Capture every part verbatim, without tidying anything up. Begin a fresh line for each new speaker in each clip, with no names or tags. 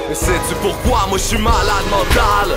Mais sais-tu pourquoi moi je suis malade mental?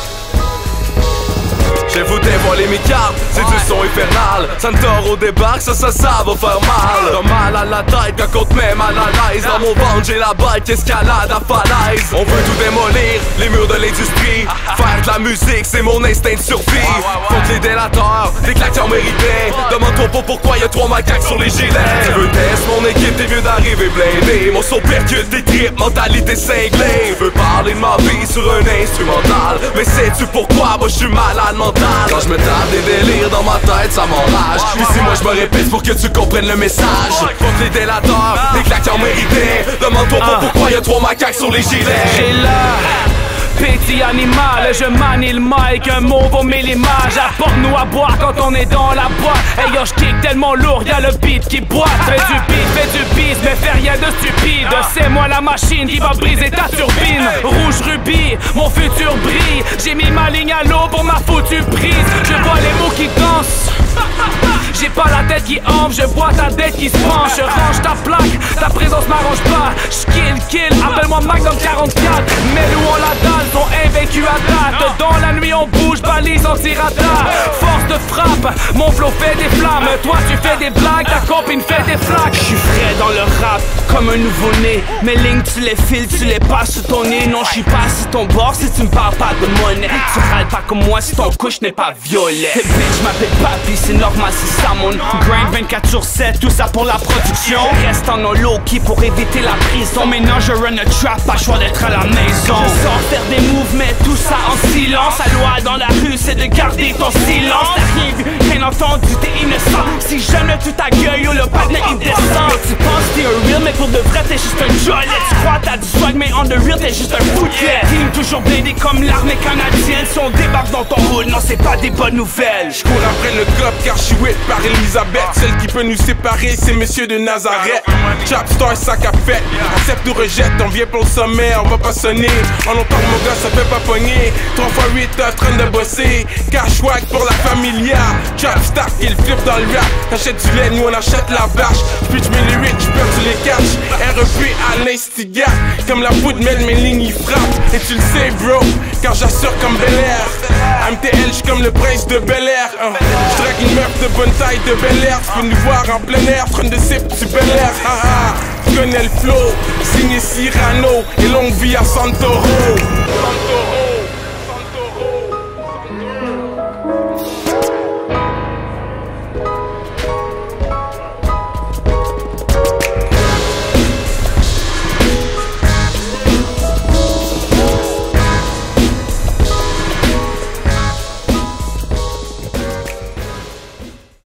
Je vais vous dévoiler mes cartes, c'est du son infernal. Santoro débarque, ça, ça, ça va faire mal. T'as mal à la tête quand on te met mal à l'aise. Dans mon ventre j'ai la bike, escalade à falaise. On veut tout démolir, les murs de l'industrie. Faire de la musique, c'est mon instinct de survie. Contre les délateurs, des claques en mérité. Demande-toi pas pourquoi y'a trois macaques sur les gilets. Tu veux test mon équipe, t'es mieux d'arriver blindé. Mon son percute tes tripes, mentalité cinglée. Veux parler de ma vie sur un instrumental. Mais sais-tu pourquoi moi je suis malade mental? Quand je me tape des délires dans ma tête, ça m'enrage. Ici moi je me répète pour que tu comprennes le message. Faut que les délateurs, des claques en mérité. Demande-toi pas pourquoi y'a trois macaques sur les gilets.
J'ai là petit animal, je manie le mic, un mot vaut mille images. Apporte-nous à boire quand on est dans la boîte. Hey yo, j'kick tellement lourd, y'a le beat qui boite. Fais du beat, fais du bis, mais fais rien de stupide. C'est moi la machine qui va briser ta turbine. Rouge rubis, mon futur brille. J'ai mis ma ligne à l'eau pour ma foutue prise. Je vois les mots qui dansent. J'ai pas la tête qui hampe, je vois ta tête qui se penche. Je range ta plaque, ta présence m'arrange pas. J'kill, kill, appelle-moi Magnum quarante-quatre. Mais nous on la dalle, sont invaincus à date. Dans la nuit on bouge, balise anti-radar. Force de frappe, mon flow fait des flammes. Toi tu fais des blagues, ta copine fait des flaques. J'suis frais dans le rap, comme un nouveau-né. Mes lignes tu les files, tu les passes sur ton nez. Non j'suis pas sur ton bord si tu me parles pas de monnaie. Tu râles pas comme moi si ton couche n'est pas violet. Hey, bitch m'appelle papy, c'est normal c'est ça mon grind vingt-quatre sur sept, tout ça pour la production. Reste en low-key pour éviter la prison. Maintenant je run a trap, pas choix d'être à la maison. Je sors faire des moves mais tout ça en silence. La loi dans la rue c'est de garder ton silence. T'as rien vu, rien entendu, t'es innocent. Si jamais tu ta gueule, yo le partner il descend. Tu penses t'es un real mais pour de vrai t'es juste un jolet. Tu crois t'as du swag mais on the real t'es juste un foutuet. Team toujours blindé comme l'armée canadienne. Si on débarque dans ton hood, non c'est pas des bonnes nouvelles.
J'cours après le cop car j'suis whip par Elisabeth. Celle qui peut nous séparer c'est Monsieur de Nazareth. Chapstar sac à fête, accepte ou rejette. On vient pour le sommet, on va pas sonner. On entend mon gars ça fait pas pogner. trois fois huit en train de bosser. Cash wag pour la familia. Chapstar il flip dans le rap. T'achètes du lait, nous on achète la vache. J'pitch mes lyrics, j'perds tu les catch. R E P à l'instigat. Comme la poudre mêle mes lignes il frappe. Et tu le sais bro, car j'assure comme Bel Air. M T L j'suis comme le prince de Bel Air. uh. J'drague une meuf de bonne taille de Bel Air. Tu peux nous voir en plein air, train de sip du Bel Air. Haha, tu connais le flow. Signé Cyrano et longue vie à Santoro.